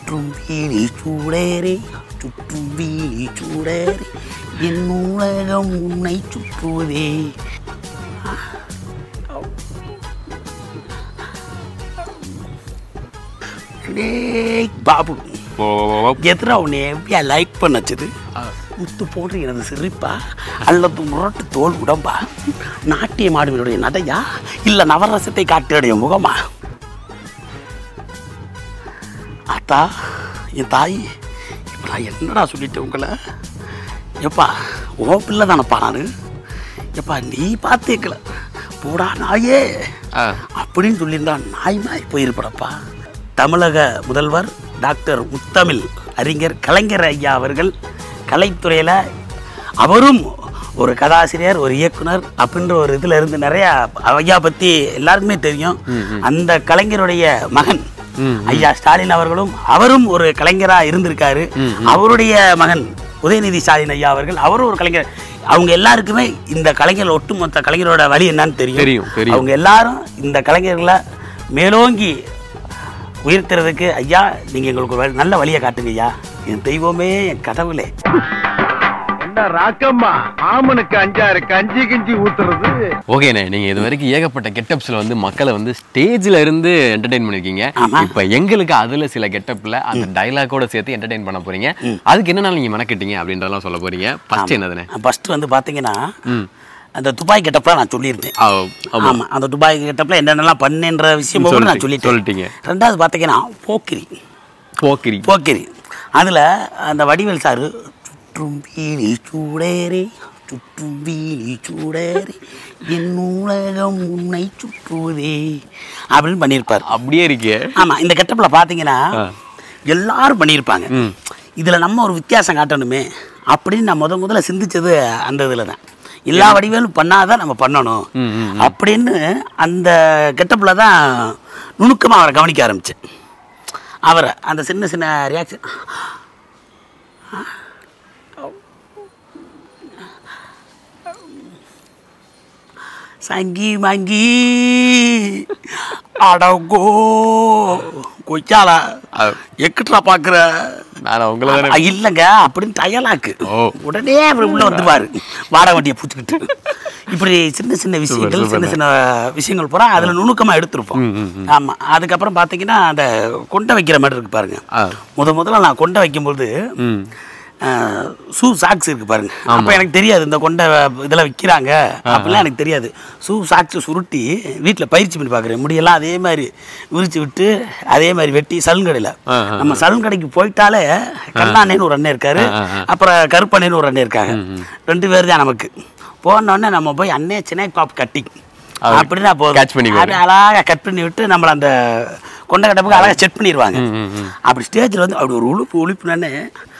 சுற்றும் வீழி சூடேறி சுற்றும் வீழி சூடேறி என் உலகம் உன்னை சுற்றுவதே. பாபு எதிரா உன்னை எப்படியா லைக் பண்ண வச்சது? முத்து போன்ற எனது சிரிப்பா அல்லது முரட்டு தோல் உடம்பா? நாட்டிய மாடுவனுடைய நடையா இல்ல நவரசத்தை காட்டுடைய முகமா? அத்தா என் தாய், இப்போ நான் என்னடா சொல்லிட்டேன் உங்களை? எப்பா உன் பிள்ளை தானப்பா நான். எப்பா நீ பார்த்தேக்கல போடா நாயே அப்படின்னு சொல்லியிருந்தா நாய் நாய் போயிருப்படப்பா. தமிழக முதல்வர் டாக்டர் முத்தமிழ் அறிஞர் கலைஞர் ஐயா அவர்கள் கலைத்துறையில் அவரும் ஒரு கதாசிரியர், ஒரு இயக்குனர் அப்படின்ற ஒரு இதில் இருந்து நிறையா ஐயா பற்றி எல்லாருக்குமே தெரியும். அந்த கலைஞருடைய மகன் ஐயா ஸ்டாலின் அவரும் ஒரு கலைஞராக இருந்திருக்காரு. அவருடைய மகன் உதயநிதி ஸ்டாலின் ஐயா அவரும் ஒரு கலைஞர். அவங்க எல்லாருக்குமே இந்த கலைஞர் ஒட்டுமொத்த கலைஞரோட வழி என்னன்னு தெரியும். அவங்க எல்லாரும் இந்த கலைஞர்களை மேலோங்கி உயர்த்துறதுக்கு ஐயா நீங்க எங்களுக்கு ஒரு நல்ல வழியை காட்டுங்க ஐயா. என் தெய்வமே, என் கடவுளே. ராக்கம்மா ஆமனுக்கு அஞ்சாறு கஞ்சி கிஞ்சி ஊத்துறது. ஓகேண்ணே, நீங்க இது வரைக்கும் ஏகப்பட்ட கெட்டப்ஸ்ல வந்து மக்களை வந்து ஸ்டேஜ்ல இருந்து என்டர்டெயின் பண்ணிருக்கீங்க. இப்ப எங்களுக்கு அதுல சில கெட்டப்ல அந்த டைலாக்கோட சேர்த்து என்டர்டெயின் பண்ண போறீங்க. அதுக்கு என்னன்னா நீங்க மெனக்கிட்டீங்க அப்படின்றதெல்லாம் சொல்ல போறீங்க. ஃபர்ஸ்ட் என்னதுண்ணே? ஃபர்ஸ்ட் வந்து பாத்தீங்கன்னா அந்த துபாய் கெட்டப்ல நான் சொல்லியிருந்தேன். ஆமா, அந்த துபாய் கெட்டப்ல என்னென்னலாம் பண்ணேன்ற விஷயம் நான் சொல்லிட்டீங்க. ரெண்டாவது பாத்தீங்கன்னா போக்கிரி அதுல அந்த வடிவேல் சாரு சுற்றும் வீழி சூடேறி சுற்றும் வீழி சூடேறி என் உலகம் உன்னை சுற்றுவதே அப்படின்னு பண்ணியிருப்பார். அப்படியே இருக்கு. ஆமா, இந்த கெட்டப்ல பாத்தீங்கன்னா எல்லாரும் பண்ணியிருப்பாங்க. இதுல நம்ம ஒரு வித்தியாசம் காட்டணுமே அப்படின்னு நான் முதல்ல சிந்திச்சது அந்த இதுல தான். எல்லா வடிவேலும் பண்ணாதான் நம்ம பண்ணணும் அப்படின்னு அந்த கெட்டப்ல தான் நுணுக்கமாக அவரை கவனிக்க ஆரம்பித்தேன். அவரை அந்த சின்ன சின்ன ரியாக்ஷன், சங்கி மங்கி அடங்கோ கொய்யாலா எக்கிட்டா பாக்குற இல்லைங்க அப்படின்னு டயலாக்கு உடனே அப்படி உள்ள வந்துருவாரு வாடகை வண்டியை பூச்சிக்கிட்டு. இப்படி சின்ன சின்ன விஷயங்கள் பூரா அதில் நுணுக்கமாக எடுத்திருப்போம். ஆமாம், அதுக்கப்புறம் பார்த்தீங்கன்னா அந்த கொண்டை வைக்கிற மாதிரி இருக்கு பாருங்க. முதல்ல நான் கொண்டை வைக்கும்போது ஷூ சாக்ஸ் இருக்கு பாருங்க. அப்போ எனக்கு தெரியாது இந்த கொண்டை இதெல்லாம் விற்கிறாங்க அப்படிலாம் எனக்கு தெரியாது. ஷூ சாக்ஸ் சுருட்டி வீட்டில் பயிற்சி பண்ணி பார்க்குறேன். முடியெல்லாம் அதே மாதிரி விரிச்சு விட்டு அதே மாதிரி வெட்டி சலூன் கடையில், நம்ம சலூன் கடைக்கு போயிட்டாலே கண்ணாண்ணேன்னு ஒரு அண்ணன் இருக்காரு, அப்புறம் கருப்பண்ணேன்னு ஒரு அண்ணன் இருக்காங்க. 2 பேர் தான் நமக்கு. போனோடனே நம்ம போய் அண்ணே சின்ன பாப் கட்டிங் அப்படின்னா போதும், அழகாக கட் பண்ணி விட்டு நம்மளை அந்த கொண்டை கட்டப்புக்கு அழகாக செட் பண்ணிடுவாங்க. அப்படி ஸ்டேஜில் வந்து அப்படி ஒரு உழுப்புனானே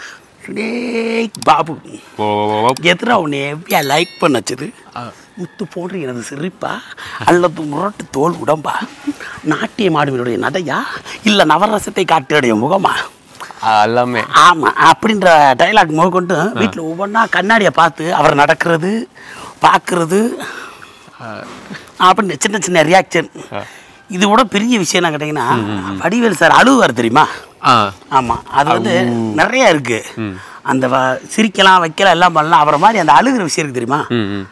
பாபு எதிரா உன்னை எப்படியா லைக் பண்ண வச்சது? முத்து போன்ற எனது சிரிப்பா அல்லது முரட்டு தோல் உடம்பா? நாட்டிய மாடுவனுடைய நடையா இல்ல நவரசத்தை காட்டுடைய முகமா? எல்லாமே ஆமா அப்படின்ற டைலாக் கொண்டு வீட்டில் ஒவ்வொன்றா கண்ணாடியை பார்த்து அவர் நடக்கிறது பார்க்கறது அப்படின்னு சின்ன சின்ன ரியாக்ஷன். இது கூட பெரிய விஷயம் என்ன கேட்டீங்கன்னா, வடிவேல் சார் அழுவார் தெரியுமா? ஆமா, அது வந்து நிறைய இருக்கு. அந்த சிரிக்கலாம் வைக்கலாம் எல்லாம் பண்ணலாம். அவரை மாதிரி அந்த அழுகிற விஷயம் இருக்கு தெரியுமா?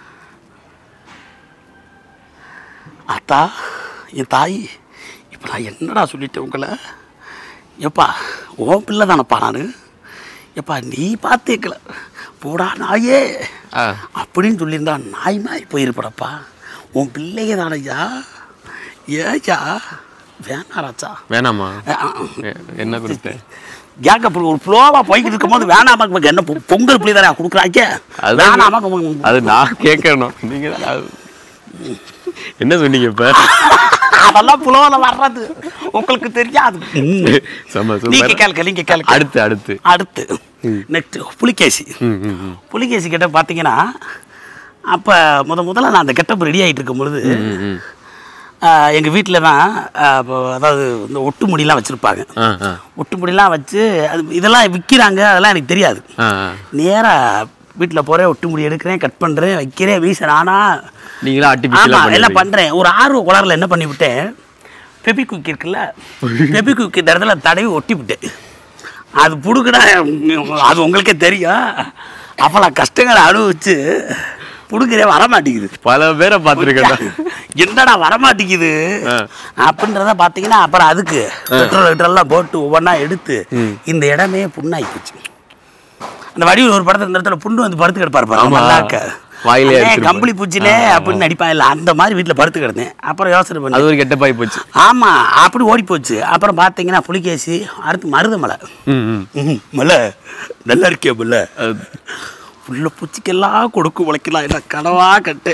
அத்தா என் தாய், இப்போ நான் என்னடா சொல்லிட்டேன் உங்களை? எப்பா உன் பிள்ளை தானப்பா நான். எப்பா நீ பார்த்தேக்கல போடா நாயே அப்படின்னு சொல்லியிருந்தா நாய் நாய் போயிருப்படப்பா. உன் பிள்ளைங்க தானையா. ஏயா வேணாராச்சா? வேணாமா? என்ன கொடுத்த கேட்க ஒரு ஃப்ளோவா போய்கிட்டு இருக்கும் போது வேணாமா என்ன பொங்கல் புளி தானே கொடுக்குறாங்க? வேணாமா அது நான் கேட்கணும். நீங்க என்ன சொன்னீங்க இப்ப? அதெல்லாம் புலோல வர்றது உங்களுக்கு தெரியாது. நீங்க கேளுங்க. அடுத்து நெக்ஸ்ட் புலிகேசி கிட்ட பாத்தீங்கன்னா, அப்ப முதல்ல நான் அந்த கெட்டப் ரெடி ஆகிட்டு இருக்கும் பொழுது எங்கள் வீட்டில் தான் அதாவது இந்த ஒட்டு முடியெலாம் வச்சுருப்பாங்க. ஒட்டு முடியெலாம் வச்சு அது இதெல்லாம் விற்கிறாங்க, அதெல்லாம் எனக்கு தெரியாது. நேராக வீட்டில் போகிறேன், ஒட்டு முடி எடுக்கிறேன், கட் பண்ணுறேன், வைக்கிறேன், வீச நானா ஆமாம் எல்லாம் பண்ணுறேன். ஒரு ஆர்வ குளரில் என்ன பண்ணிவிட்டேன், பெபி குக்கி இருக்குல்ல, பெபி குக்கி இந்த இடத்துல தடவி ஒட்டி விட்டேன். அது புடுக்குனா அது உங்களுக்கே தெரியும். அவ்வளோ கஷ்டங்களை அனுபவிச்சு புடுக்கிறே வரமாட்டேங்குது. பல பேரை பார்த்துருக்கேன். என்னடா வரமாட்டேங்குது அப்படின்றத பார்த்தீங்கன்னா அப்புறம் அதுக்கு பெட்ரோல் போட்டு ஒவ்வொன்றா எடுத்து இந்த இடமே புண்ணாகி போச்சு. அந்த வடிவில் ஒரு படத்தில் இந்த இடத்துல புண்ணு வந்து படுத்து கிடப்பாரு கம்பளி பூச்சிலே அப்படின்னு நடிப்பான். இல்லை அந்த மாதிரி வீட்டில் படுத்து கிடந்தேன். அப்புறம் யோசனை பண்ணி அது ஒரு கெட்ட பாய் போச்சு. ஆமாம் அப்படி ஓடி போச்சு. அப்புறம் பார்த்தீங்கன்னா புலிகேசி, அடுத்து மருதமலை. மலை நல்லா இருக்கே மலை உள்ள பூச்சிக்கெல்லாம் கொடுக்கு உழைக்கலாம் என்ன கனவா கட்டு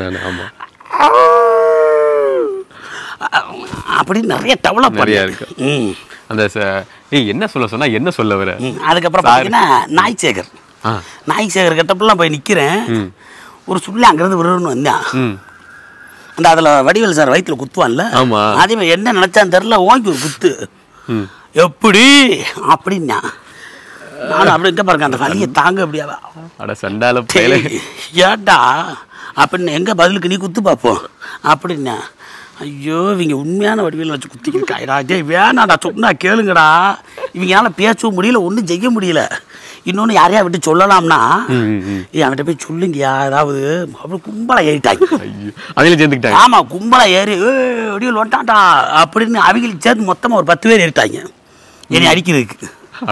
அப்படி நிறைய டெவலப் நிறைய இருக்கு. அந்த என்ன சொல்ல சொன்னா என்ன சொல்ல வர. அதுக்கப்புறம் பார்த்தீங்கன்னா நாய்சேகர் கட்டப்பெல்லாம் போய் நிற்கிறேன். ஒரு சொல்லி அங்கேருந்து விருன்னு வந்தான். அந்த அதில் வடிவேல் சார் வயிற்றுல குத்துவான்ல, அதே மாதிரி என்ன நினச்சான்னு தெரில ஓங்கி ஒரு குத்து எப்படி அப்படின்னா நானும் அப்படி இருக்க பாருங்க அந்த வலியை தாங்க அப்படியாவா ஏட்டா அப்படின்னு எங்கே பதிலுக்கு நீ குத்து பார்ப்போம் அப்படின்னா. ஐயோ இவங்க உண்மையான வடிவேல் வச்சு குத்திக்கிருக்காடா. வேணாடா சொன்னா கேளுங்கடா. இவங்களால பேசவும் முடியல, ஒன்றும் செய்ய முடியல. இன்னொன்று யாரையா விட்டு சொல்லலாம்னா அவன்கிட்ட போய் சொல்லுங்கயா ஏதாவது. அப்படி கும்பலை ஏறிட்டாங்க. ஆமாம் கும்பலை ஏறி வடிவேல் வந்துட்டான்டா அப்படின்னு அவங்களுக்கு சேர்த்து மொத்தமாக ஒரு 10 பேர் ஏறிட்டாங்க என்னை அடிக்கிறதுக்கு.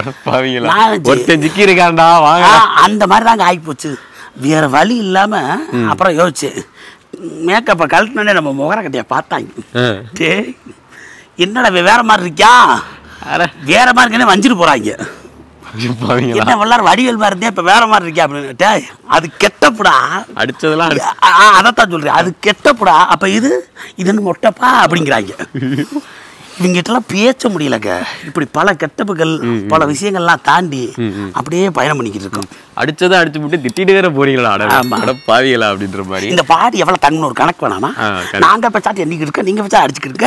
அந்த மாதிரி தாங்க ஆகி போச்சு. வேற வழி இல்லாம அப்புறம் யோசிச்சு மேக்கப்பை கழட்டினே நம்ம முகர கட்டையை பார்த்தாங்க. என்னடா வேற மாதிரி இருக்கியா வேற மாதிரி இருக்கே வஞ்சிட்டு போறாங்க. என்ன எல்லாரும் வடிவேல் மாதிரி இருந்தே இப்ப வேற மாதிரி இருக்கியா அப்படின்னு. அது கெட்டப்புடா அடிச்சதெல்லாம் அதைத்தான் சொல்றேன். அது கெட்டப்புடா. அப்ப இதுன்னு மொட்டப்பா அப்படிங்கிறாங்க. இவங்கிட்டலாம் பேச முடியலங்க. இப்படி பல கெட்டப்புகள் பல விஷயங்கள்லாம் தாண்டி அப்படியே பயணம் பண்ணிக்கிட்டு இருக்கோம். அடிச்சதை அடிச்சு விட்டு திட்டிட்டு வேற போறீங்களா பாவிகளா அப்படின்ற மாதிரி. இந்த பாடி எவ்வளவு தங்கணும் ஒரு கணக்கு வேணாமா? நாங்க பேசாட்டி என்னைக்கு இருக்க நீங்க பேசா அடிச்சுக்கிட்டு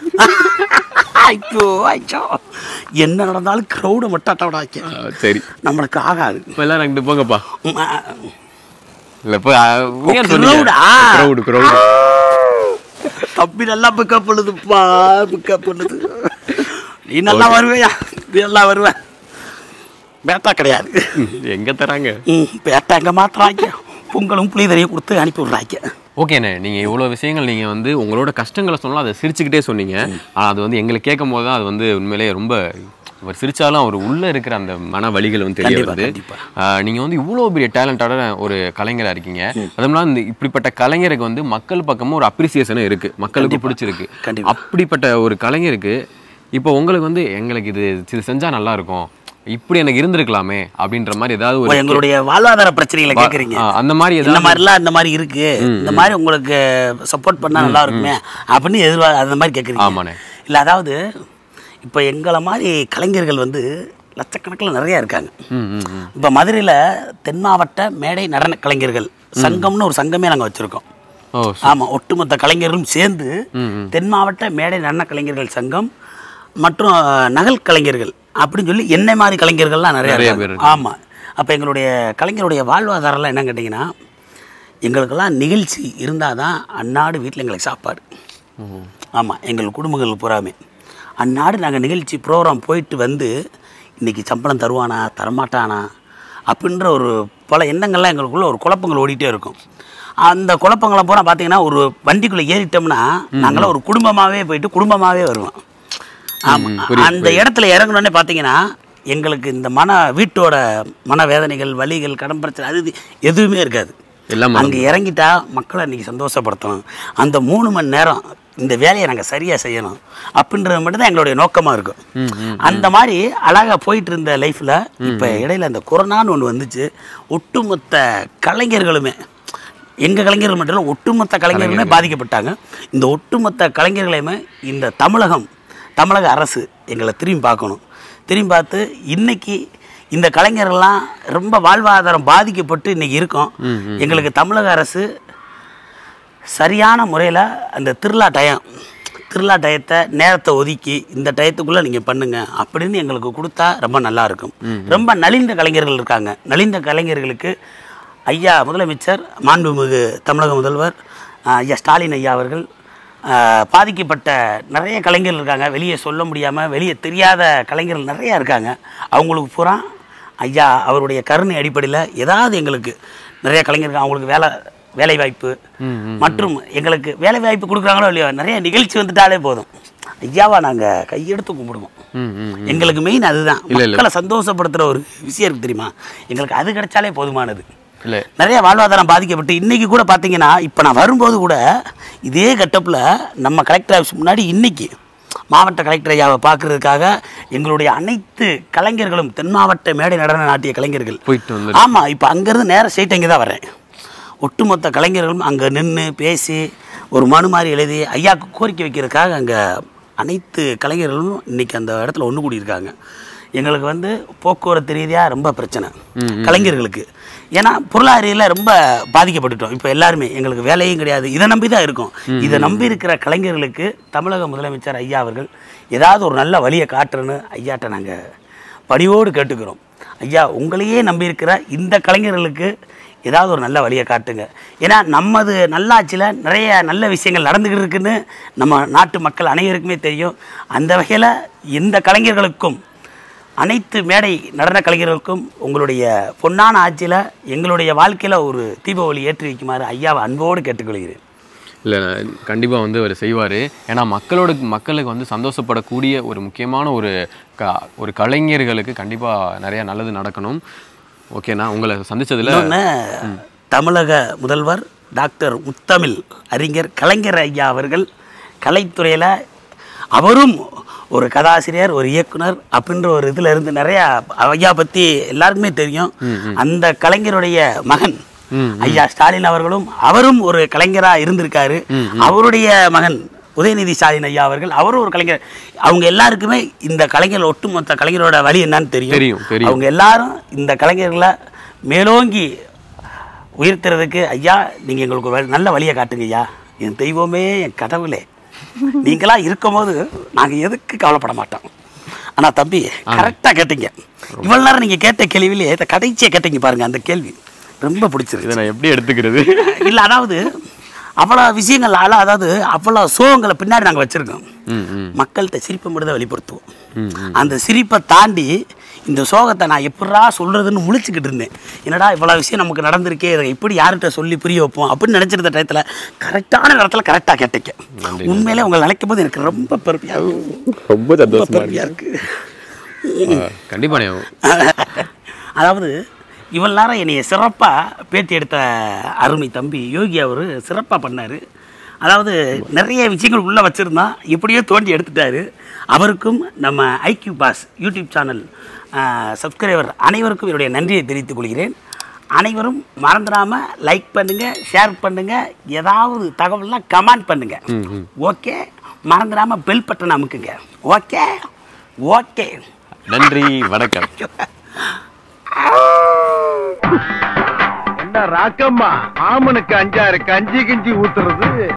ஐயோ ஐயோ என்ன நடந்தாலும் க்ரௌட மட்டாட்டோட சரி நம்மளுக்கு ஆகாது. இப்போ எல்லாரும் அங்கிட்டு போங்கப்பா. தம்பி நல்லா பிக்கப் பண்ணுதுப்பா பிக்கப் பண்ணுது. நீ நல்லா வருவேயா? நல்லா வருவேன். பேட்டா கிடையாது எங்க தராங்க பேட்டா எங்க மாத்துறாங்க. பொங்கலும் புளிதரையும் கொடுத்து அனுப்பி விடுறாங்க. ஓகேண்ணே நீங்கள் இவ்வளோ விஷயங்கள் நீங்கள் வந்து உங்களோட கஷ்டங்களை சொன்னாலும் அதை சிரிச்சுக்கிட்டே சொன்னீங்க. ஆனால் அது வந்து எங்களுக்கு கேட்கும் போது தான் அது வந்து உண்மையிலே ரொம்ப அவர் சிரிச்சாலும் அவர் உள்ளே இருக்கிற அந்த மன வலிகள் வந்து தெரிய வருது. நீங்கள் வந்து இவ்வளோ பெரிய டேலண்டான ஒரு கலைஞராக இருக்கீங்க. அதனால இந்த இப்படிப்பட்ட கலைஞருக்கு வந்து மக்கள் பக்கமும் ஒரு அப்ரிசியேஷனும் இருக்குது, மக்களுக்கு பிடிச்சிருக்கு. அப்படிப்பட்ட ஒரு கலைஞருக்கு இப்போ உங்களுக்கு வந்து எங்களுக்கு இது செஞ்சால் நல்லாயிருக்கும், இப்படி எனக்கு இருந்திருக்கலாமே அப்படின்ற மாதிரி ஏதாவது ஒரு எங்களுடைய வாழ்வாதார பிரச்சனைகளை கேட்குறீங்க. அந்த மாதிரி இந்த மாதிரிலாம் இந்த மாதிரி இருக்கு, இந்த மாதிரி உங்களுக்கு சப்போர்ட் பண்ணால் நல்லா இருக்குமே அப்படின்னு அந்த மாதிரி கேட்குறீங்க. ஆமாண்ணே. இல்லை அதாவது இப்போ எங்களை மாதிரி கலைஞர்கள் வந்து லட்சக்கணக்கில் நிறையா இருக்காங்க. இப்போ மதுரையில் தென் மாவட்ட மேடை நடன கலைஞர்கள் சங்கம்னு ஒரு சங்கமே நாங்கள் வச்சுருக்கோம். ஆமாம், ஒட்டுமொத்த கலைஞர்களும் சேர்ந்து தென் மாவட்ட மேடை நடன கலைஞர்கள் சங்கம் மற்றும் நகல் கலைஞர்கள் அப்படின்னு சொல்லி என்னை மாதிரி கலைஞர்கள்லாம் நிறைய பேர். ஆமாம், அப்போ எங்களுடைய கலைஞருடைய வாழ்வாதாரம்லாம் என்ன கேட்டிங்கன்னா, எங்களுக்கெல்லாம் நிகழ்ச்சி இருந்தால் தான் அந்நாடு வீட்டில் எங்களுக்கு சாப்பாடு. ஆமாம், எங்கள் குடும்பங்கள் பூராமே அந்நாடு நாங்கள் நிகழ்ச்சி ப்ரோக்ராம் போயிட்டு வந்து இன்றைக்கி சம்பளம் தருவானா தரமாட்டானா அப்படின்ற ஒரு பல எண்ணங்கள்லாம் எங்களுக்குள்ள ஒரு குழப்பங்கள் ஓடிட்டே இருக்கும். அந்த குழப்பங்களை பூரா பார்த்திங்கன்னா ஒரு வண்டிக்குள்ளே ஏறிட்டோம்னா நாங்களாம் ஒரு குடும்பமாகவே போயிட்டு குடும்பமாகவே வருவோம். ஆமாம், அந்த இடத்துல இறங்கணுன்னே பார்த்தீங்கன்னா எங்களுக்கு இந்த வீட்டோட மனவேதனைகள் வலிகள் கடன் பிரச்சனை அது எதுவுமே இருக்காது. அங்கே இறங்கிட்டா மக்களை இன்றைக்கி சந்தோஷப்படுத்தணும், அந்த 3 மணி நேரம் இந்த வேலையை நாங்கள் சரியாக செய்யணும் அப்படின்றது மட்டும்தான் எங்களுடைய நோக்கமாக இருக்கும். அந்த மாதிரி அழகாக போயிட்டு இருந்த லைஃப்பில் இப்போ இடையில அந்த கொரோனான்னு ஒன்று வந்துச்சு. ஒட்டுமொத்த கலைஞர்களுமே, எங்கள் கலைஞர்கள் மட்டும் இல்லை ஒட்டுமொத்த கலைஞர்களுமே பாதிக்கப்பட்டாங்க. இந்த ஒட்டுமொத்த கலைஞர்களையுமே இந்த தமிழக அரசு எங்களை திரும்பி பார்க்கணும். திரும்பி பார்த்து இன்னைக்கு இந்த கலைஞர்கள்லாம் ரொம்ப வாழ்வாதாரம் பாதிக்கப்பட்டு இன்றைக்கி இருக்கோம். எங்களுக்கு தமிழக அரசு சரியான முறையில் அந்த திருவிழா டயத்தை நேரத்தை ஒதுக்கி இந்த டயத்துக்குள்ளே நீங்கள் பண்ணுங்க அப்படின்னு எங்களுக்கு கொடுத்தா ரொம்ப நல்லாயிருக்கும். ரொம்ப நலிந்த கலைஞர்கள் இருக்காங்க. நலிந்த கலைஞர்களுக்கு ஐயா முதலமைச்சர், மாண்புமிகு தமிழக முதல்வர் ஐயா ஸ்டாலின் ஐயா அவர்கள் பாதிக்கப்பட்ட நிறைய கலைஞர்கள் இருக்காங்க. வெளியே சொல்ல முடியாமல் வெளியே தெரியாத கலைஞர்கள் நிறையா இருக்காங்க. அவங்களுக்கு பூரா ஐயா அவருடைய கருணை அடிப்படையில் ஏதாவது எங்களுக்கு நிறைய கலைஞர்கள் அவங்களுக்கு வேலை வாய்ப்பு மற்றும் எங்களுக்கு வேலை வாய்ப்பு கொடுக்குறாங்களோ இல்லையோ நிறைய நிகழ்ச்சி வந்துட்டாலே போதும் ஐயாவா நாங்கள் கையெடுத்து கும்பிடுவோம். எங்களுக்கு மெயின் அதுதான். மக்களை சந்தோஷப்படுத்துகிற ஒரு விஷயம் இருக்குது தெரியுமா, எங்களுக்கு அது கிடைச்சாலே போதுமானது. நிறைய வாழ்வாதாரம் பாதிக்கப்பட்டு இன்னைக்கு கூட பார்த்தீங்கன்னா, இப்போ நான் வரும்போது கூட இதே கட்டப்பில் நம்ம கலெக்டர் ஆஃபீஸ் முன்னாடி இன்னைக்கு மாவட்ட கலெக்டர் ஐயாவை பார்க்கறதுக்காக எங்களுடைய அனைத்து கலைஞர்களும் தென் மாவட்ட மேடை நடன நாட்டிய கலைஞர்கள் போயிட்டு ஆமாம் இப்போ அங்கேருந்து நேரம் ஸ்ட்ரெயிட் அங்கே தான் வரேன். ஒட்டுமொத்த கலைஞர்களும் அங்கே நின்று பேசி ஒரு மனு மாதிரி எழுதி ஐயாவுக்கு கோரிக்கை வைக்கிறதுக்காக அங்கே அனைத்து கலைஞர்களும் இன்றைக்கி அந்த இடத்துல ஒன்று கூடியிருக்காங்க. எங்களுக்கு போக்குவரத்து ரீதியாக ரொம்ப பிரச்சனை கலைஞர்களுக்கு. ஏன்னா பொருளாதாரியில் ரொம்ப பாதிக்கப்பட்டுட்டோம். இப்போ எல்லாருமே எங்களுக்கு வேலையும் கிடையாது, இதை நம்பி தான் இருக்கோம். இதை நம்பி இருக்கிற கலைஞர்களுக்கு தமிழக முதலமைச்சர் ஐயா அவர்கள் ஏதாவது ஒரு நல்ல வழியை காட்டுறன்னு ஐயாட்ட நாங்கள் பணிவோடு கேட்டுக்கிறோம். ஐயா உங்களையே நம்பி இருக்கிற இந்த கலைஞர்களுக்கு ஏதாவது ஒரு நல்ல வழியை காட்டுங்க. ஏன்னா நமது நல்லாட்சியில் நிறைய நல்ல விஷயங்கள் நடந்துக்கிட்டு இருக்குன்னு நம்ம நாட்டு மக்கள் அனைவருக்குமே தெரியும். அந்த வகையில் இந்த கலைஞர்களுக்கும் அனைத்து மேடை நடன கலைஞர்களுக்கும் உங்களுடைய பொன்னான ஆட்சியில் எங்களுடைய வாழ்க்கையில் ஒரு தீப ஒளி ஏற்றி வைக்குமாறு ஐயாவை அன்போடு கேட்டுக்கொள்கிறேன். இல்லை கண்டிப்பாக அவர் செய்வார். ஏன்னா மக்களுக்கு சந்தோஷப்படக்கூடிய ஒரு முக்கியமான ஒரு கலைஞர்களுக்கு கண்டிப்பாக நிறையா நல்லது நடக்கணும். ஓகேண்ணா, உங்களை சந்தித்ததில் தமிழக முதல்வர் டாக்டர் முத்தமிழ் அறிஞர் கலைஞர் ஐயா அவர்கள் கலைத்துறையில் அவரும் ஒரு கதாசிரியர் ஒரு இயக்குனர் அப்படின்ற ஒரு இதில் இருந்து நிறையா ஐயா பற்றி எல்லாருக்குமே தெரியும். அந்த கலைஞருடைய மகன் ஐயா ஸ்டாலின் அவரும் ஒரு கலைஞராக இருந்திருக்காரு. அவருடைய மகன் உதயநிதி ஸ்டாலின் ஐயா அவரும் ஒரு கலைஞர். அவங்க எல்லாருக்குமே இந்த கலைஞர் ஒட்டுமொத்த கலைஞரோட வழி என்னன்னு தெரியும். அவங்க எல்லாரும் இந்த கலைஞர்களை மேலோங்கி உயர்த்துறதுக்கு ஐயா நீங்கள் எங்களுக்கு நல்ல வழியை காட்டுங்க ஐயா. என் தெய்வமே, என் கடவுளே, நீங்களாம் இருக்கும்போது நாங்கள் எதுக்கு கவலைப்பட மாட்டோம். ஆனால் தம்பி கரெக்டாக கேட்டீங்க. இவ்வளோ நேரம் நீங்கள் கேட்ட கேள்வியிலே கடைசியாக கேட்டீங்க பாருங்கள், அந்த கேள்வி ரொம்ப பிடிச்சிருக்கு. இதை நான் எப்படி எடுத்துக்கிறது இல்லை, அதாவது அவ்வளோ விஷயங்கள் அதாவது அவ்வளோ சோகங்களை பின்னாடி நாங்கள் வச்சுருக்கோம். மக்கள்கிட்ட சிரிப்பை மட்டும் தான் வெளிப்படுத்துவோம். அந்த சிரிப்பை தாண்டி இந்த சோகத்தை நான் எப்படா சொல்கிறதுன்னு முழிச்சுக்கிட்டு இருந்தேன். என்னடா இவ்வளோ விஷயம் நமக்கு நடந்திருக்கே, இதை எப்படி யார்கிட்ட சொல்லி புரிய வைப்போம் அப்படின்னு நினச்சிருந்த டயத்தில் கரெக்டான இடத்துல கரெக்டாக கேட்டீங்க. உண்மையிலே உங்களை நினைக்கும் போது எனக்கு ரொம்ப பெருமையாக ரொம்ப பெருமையாக இருக்குது. கண்டிப்பாக. அதாவது இவ்வளோ நேரம் என்னைய சிறப்பாக பேட்டி எடுத்த அருமை தம்பி யோகி அவர் சிறப்பாக பண்ணார். அதாவது நிறைய விஷயங்கள் உள்ளே வச்சுருந்தா இப்படியே தோண்டி எடுத்துட்டார். அவருக்கும் நம்ம IQ boss YouTube channel subscriber அனைவருக்கும் என்னுடைய நன்றியை தெரிவித்துக் கொள்கிறேன். அனைவரும் மறந்துடாமல் லைக் பண்ணுங்கள், ஷேர் பண்ணுங்கள், ஏதாவது தகவல்லாம் கமெண்ட் பண்ணுங்கள். ஓகே, மறந்துடாமல் பெல் பட்டன் அமுக்குங்க. ஓகே ஓகே, நன்றி, வணக்கம். என்ன ராக்கம்மா, ஆமனுக்கு 5 6 கஞ்சி கிஞ்சி ஊத்துறது.